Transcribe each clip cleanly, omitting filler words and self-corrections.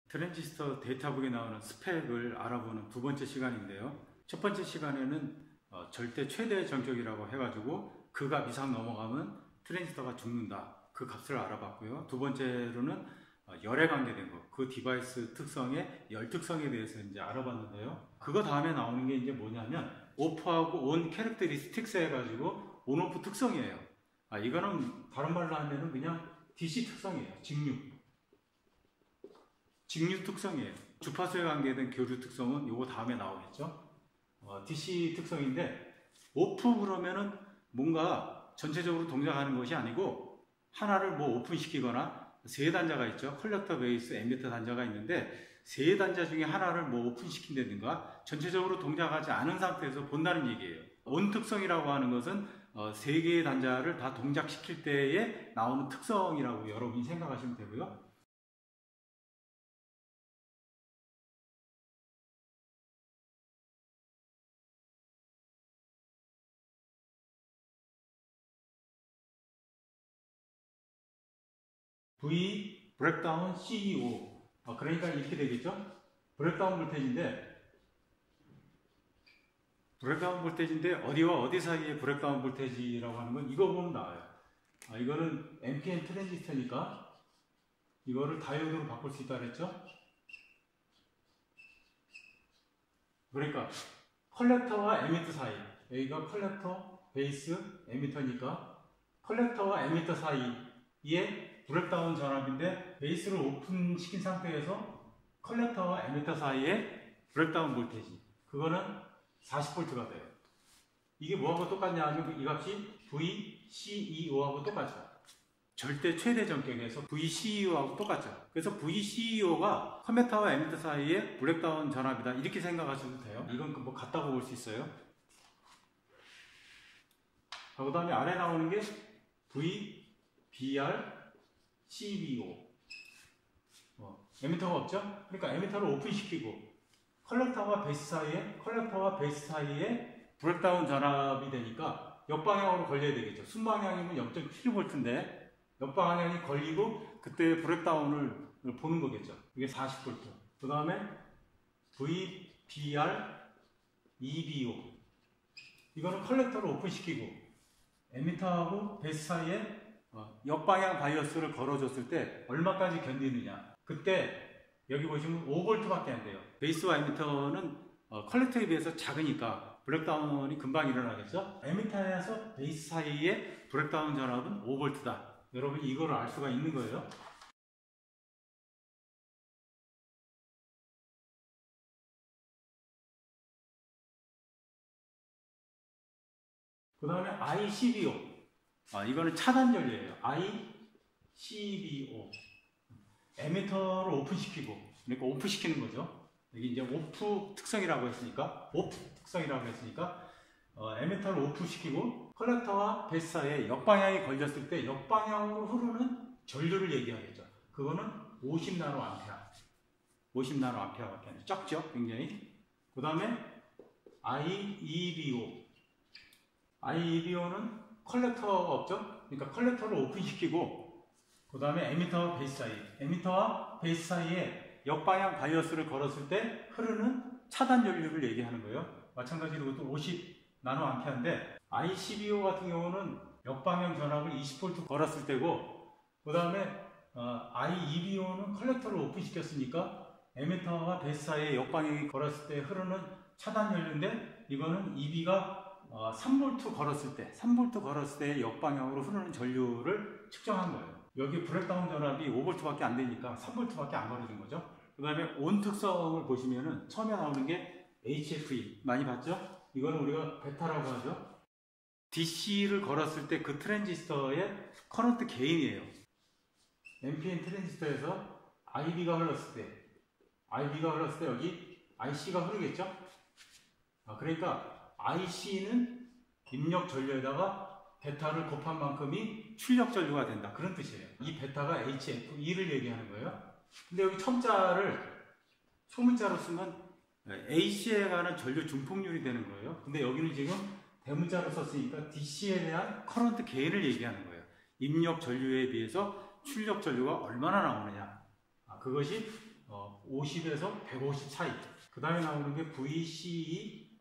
트랜지스터 데이터북에 나오는 스펙을 알아보는 두 번째 시간인데요. 첫 번째 시간에는 절대 최대 정적이라고 해가지고 그 값 이상 넘어가면 트랜지스터가 죽는다. 그 값을 알아봤고요. 두 번째로는 열에 관계된 것, 그 디바이스 특성의 열 특성에 대해서 이제 알아봤는데요. 그거 다음에 나오는 게 이제 뭐냐면 오프하고 온 캐릭터리스틱스 해가지고 온오프 특성이에요. 이거는 다른 말로 하면은 그냥 DC 특성이에요. 직류 특성이에요. 주파수에 관계된 교류 특성은 요거 다음에 나오겠죠. DC 특성인데 오프 그러면은 뭔가 전체적으로 동작하는 것이 아니고 하나를 뭐 오픈시키거나 세 단자가 있죠. 컬렉터, 베이스, 에미터 단자가 있는데 세 단자 중에 하나를 뭐 오픈시킨다든가 전체적으로 동작하지 않은 상태에서 본다는 얘기예요. 온 특성이라고 하는 것은 세 개의 단자를 다 동작시킬 때에 나오는 특성이라고 여러분이 생각하시면 되고요. V 브렉다운 CEO 그러니까 이렇게 되겠죠. 브렉다운 볼테지인데 어디와 어디 사이의 브렉다운 볼테지라고 하는 건 이거 보면 나와요. 이거는 NPN 트랜지스터니까 이거를 다이오드로 바꿀 수 있다 그랬죠. 그러니까 컬렉터와 에미터 사이, 여기가 컬렉터, 베이스, 에미터니까 컬렉터와 에미터 사이에 브렉다운 전압인데 베이스를 오픈시킨 상태에서 컬렉터와 에미터 사이에 브렉다운 볼테지, 그거는 40V가 돼요. 이게 뭐하고 똑같냐 하면 이 값이 VCEO하고 똑같죠. 절대 최대 전격에서 VCEO하고 똑같죠. 그래서 VCEO가 커넥터와 에미터 사이에 브렉다운 전압이다 이렇게 생각하셔도 돼요. 이건 뭐 같다고 볼 수 있어요. 그 다음에 아래 나오는 게 VBR CBO. 에미터가 없죠? 그러니까 에미터를 오픈시키고 컬렉터와 베이스 사이에 브렉다운 전압이 되니까 역방향으로 걸려야 되겠죠. 순방향이면 0.7V인데 역방향이 걸리고 그때 브렉다운을 보는 거겠죠. 이게 40V. 그 다음에 VBR EBO. 이거는 컬렉터를 오픈시키고 에미터하고 베이스 사이에 역방향 바이어스를 걸어줬을 때 얼마까지 견디느냐. 그때 여기 보시면 5V밖에 안 돼요. 베이스와 에미터는 컬렉터에 비해서 작으니까 브렉다운이 금방 일어나겠죠. 에미터에서 베이스 사이에 브렉다운 전압은 5V다. 여러분이 이거를 알 수가 있는 거예요. 그 다음에 ICBO. 이거는 차단 전류예요. ICBO. 에미터를 오픈시키고, 그러니까 오프시키는 거죠. 여기 이제 오프 특성이라고 했으니까, 에미터를 오프시키고 컬렉터와 베이스 사이에 역방향이 걸렸을 때 역방향으로 흐르는 전류를 얘기하겠죠. 그거는 50나노암페어. 50나노암페어밖에 안 돼요. 적죠, 굉장히. 그 다음에 IEBO는 컬렉터가 없죠. 그러니까 컬렉터를 오픈시키고 그 다음에 에미터와 베이스 사이에 역방향 바이어스를 걸었을 때 흐르는 차단 전류를 얘기하는 거예요. 마찬가지로 이것도 50나노암페어인데 ICBO 같은 경우는 역방향 전압을 20V 걸었을 때고, 그 다음에 IEBO는 컬렉터를 오픈시켰으니까 에미터와 베이스 사이에 역방향이 걸었을 때 흐르는 차단 전류인데, 이거는 EB가 3V 걸었을 때 역방향으로 흐르는 전류를 측정한 거예요. 여기 브렉다운 전압이 5V밖에 안 되니까 3V밖에 안 걸어준 거죠. 그 다음에 온 특성을 보시면은 처음에 나오는 게 HFE 많이 봤죠? 이거는 우리가 베타라고 하죠. DC를 걸었을 때 그 트랜지스터의 커런트 게인이에요. NPN 트랜지스터에서 IB가 흘렀을 때 여기 IC가 흐르겠죠? 그러니까 IC는 입력 전류에다가 베타를 곱한 만큼이 출력 전류가 된다. 그런 뜻이에요. 이 베타가 HFE를 얘기하는 거예요. 근데 여기 첨자를 소문자로 쓰면 AC에 관한 전류 중폭률이 되는 거예요. 근데 여기는 지금 대문자로 썼으니까 DC에 대한 커런트 게인을 얘기하는 거예요. 입력 전류에 비해서 출력 전류가 얼마나 나오느냐. 그것이 50에서 150 사이. 그 다음에 나오는 게 VCE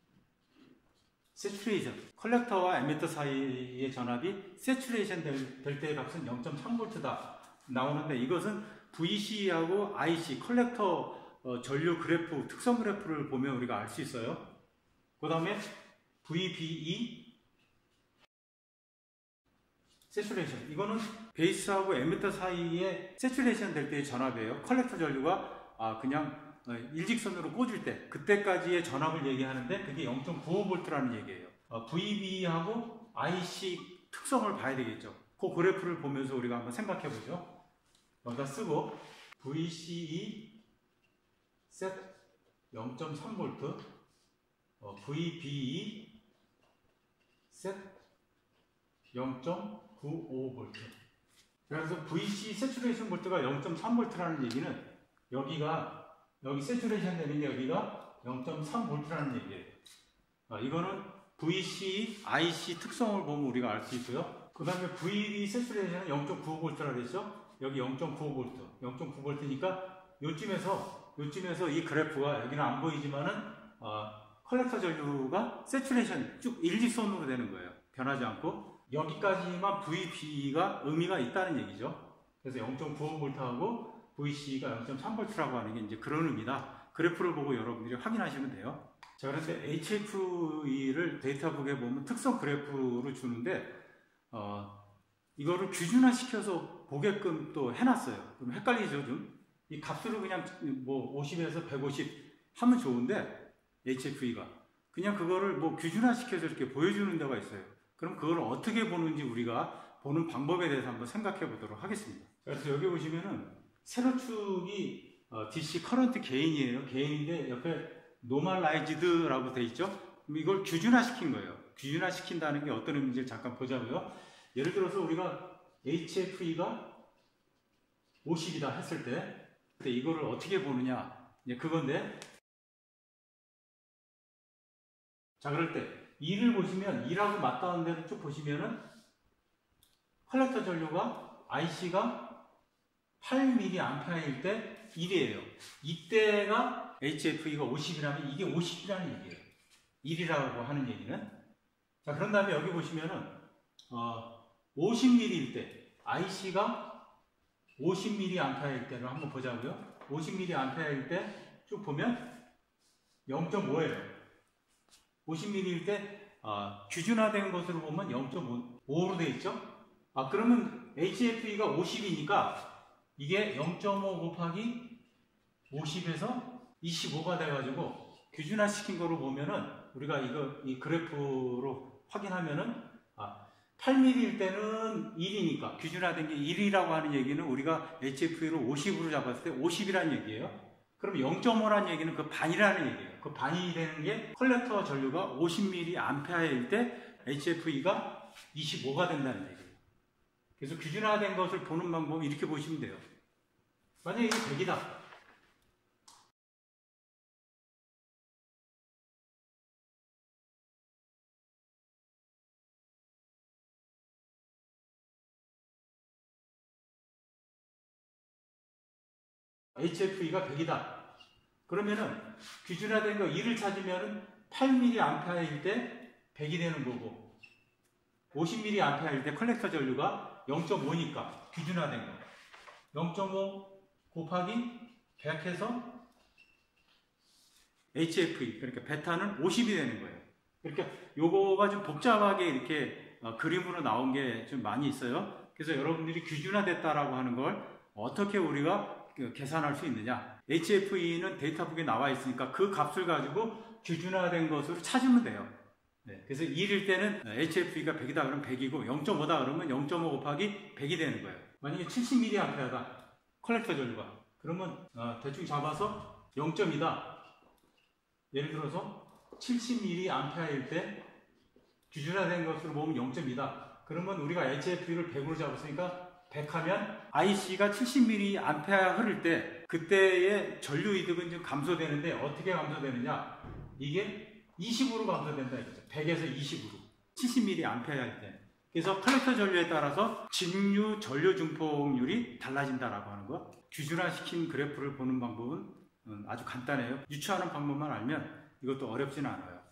세츄레이션. 컬렉터와 에미터 사이의 전압이 세츄레이션 될 때의 값은 0.3V다 나오는데, 이것은 VCE하고 IC 컬렉터 전류 그래프, 특성 그래프를 보면 우리가 알 수 있어요. 그 다음에 VBE 세츄레이션. 이거는 베이스하고 에미터 사이에 세츄레이션 될 때의 전압이에요. 컬렉터 전류가 그냥 일직선으로 꽂을 때, 그때까지의 전압을 얘기하는데 그게 0.95V라는 얘기예요. VB하고 IC 특성을 봐야 되겠죠. 그 그래프를 보면서 우리가 한번 생각해 보죠. 여기다 쓰고 VCE 셋 0.3V, VBE 셋 0.95V. 그래서 VC 세츄레이션 볼트가 0.3V라는 얘기는 여기 세츄레이션 되는 여기가 0.3V라는 얘기예요. 이거는 VC, IC 특성을 보면 우리가 알 수 있고요. 그 다음에 VB 세츄레이션은 0.95V라고 했죠. 여기 0.95V, 0.9V니까 요쯤에서 이 그래프가 여기는 안 보이지만은 컬렉터 전류가 세츄레이션 쭉 일직선으로 되는 거예요. 변하지 않고. 여기까지만 VB가 의미가 있다는 얘기죠. 그래서 0.95V하고 VC가 0.3V라고 하는 게 이제 그런 의미다. 그래프를 보고 여러분들이 확인하시면 돼요. 자, 그런데 HFE를 데이터북에 보면 특성 그래프로 주는데, 이거를 규준화시켜서 보게끔 또 해놨어요. 그럼 헷갈리죠, 좀? 이 값으로 그냥 뭐 50에서 150 하면 좋은데, HFE가. 그냥 그거를 뭐 규준화시켜서 이렇게 보여주는 데가 있어요. 그럼 그걸 어떻게 보는지 우리가 보는 방법에 대해서 한번 생각해 보도록 하겠습니다. 그래서 여기 보시면은 세로축이 DC 커런트 게인이에요. 게인인데 옆에 노멀라이즈드라고 돼 있죠. 그럼 이걸 규준화시킨 거예요. 규준화시킨다는 게 어떤 의미인지 잠깐 보자고요. 예를 들어서 우리가 HFE가 50이다 했을 때, 근데 이거를 어떻게 보느냐, 이제 그건데, 자, 그럴 때 2를 보시면 2라고 맞닿은 데를 쭉 보시면은 컬렉터 전류가 IC가 8mA일 때 1이에요. 이때가 HFE가 50이라면 이게 50이라는 얘기예요. 1이라고 하는 얘기는. 자, 그런 다음에 여기 보시면은 50mA일 때 IC가 50mA일 때를 한번 보자고요. 50mA일 때 쭉 보면 0.5예요. 50mA일 때 규준화된 것으로 보면 0.5로 되어 있죠. 그러면 HFE가 50이니까 이게 0.5 곱하기 50에서 25가 돼가지고 규준화시킨 거로 보면은 우리가 이 그래프로 확인하면은 8mm일 때는 1이니까 규준화된 게 1이라고 하는 얘기는 우리가 HFE로 50으로 잡았을 때 50이라는 얘기예요. 그럼 0.5라는 얘기는 그 반이라는 얘기예요. 그 반이 되는 게 컬렉터 전류가 50mA일 때 HFE가 25가 된다는 얘기예요. 그래서 규준화된 것을 보는 방법은 이렇게 보시면 돼요. 만약에 이게 100이다. HFE가 100이다. 그러면은 규준화된 거 2를 찾으면은 8mA일 때 100이 되는 거고, 50mA일 때 컬렉터 전류가 0.5니까 규준화된 거 0.5 곱하기 100 해서 HFE, 그러니까 베타는 50이 되는 거예요. 그러니까 요거가 좀 복잡하게 이렇게 그림으로 나온 게 좀 많이 있어요. 그래서 여러분들이 규준화됐다라고 하는 걸 어떻게 우리가 계산할 수 있느냐, HFE는 데이터북에 나와 있으니까 그 값을 가지고 규준화된 것으로 찾으면 돼요. 네, 그래서 1일 때는 HFE가 100이다 그러면 100이고 0.5다 그러면 0.5 곱하기 100이 되는 거예요. 만약에 70mA다 컬렉터 전류가, 그러면 대충 잡아서 0.2다. 예를 들어서 70mA일 때 규준화된 것으로 보면 0.2다. 그러면 우리가 HFE를 100으로 잡았으니까 100 하면 IC가 70mA 흐를 때 그때의 전류 이득은 좀 감소되는데 어떻게 감소되느냐? 이게 20으로 감소된다 이거죠. 100에서 20으로. 70mA 할 때. 그래서 컬렉터 전류에 따라서 직류 전류 증폭률이 달라진다라고 하는 거. 규준화시킨 그래프를 보는 방법은 아주 간단해요. 유추하는 방법만 알면 이것도 어렵지는 않아요.